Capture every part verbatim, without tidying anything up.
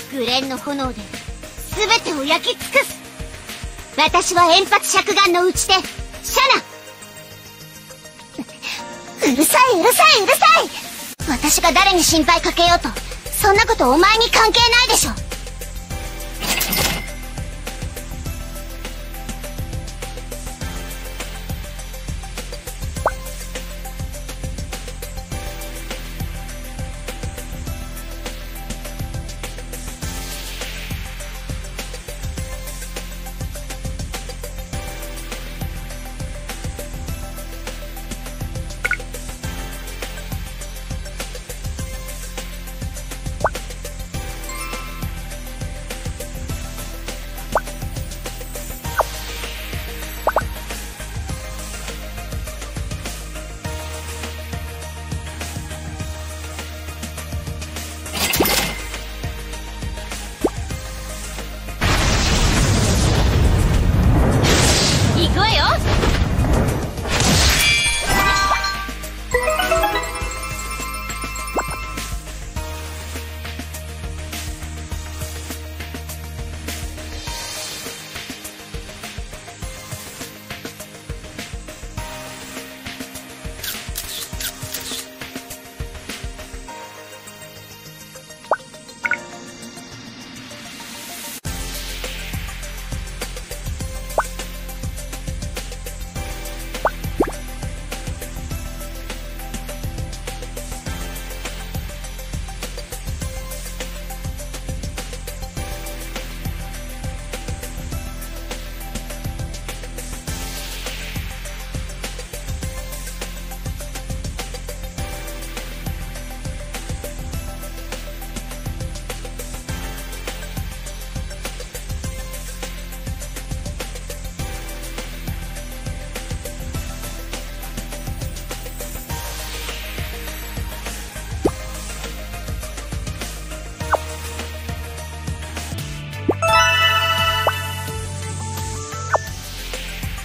紅蓮の炎で全てを焼き尽くす。私は円髪尺眼の打ち手シャナ。うるさいうるさいうるさい。私が誰に心配かけようとそんなことお前に関係ないでしょ。行くわよ。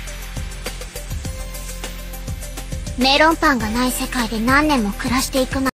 メロンパンがない世界で何年も暮らしていくな。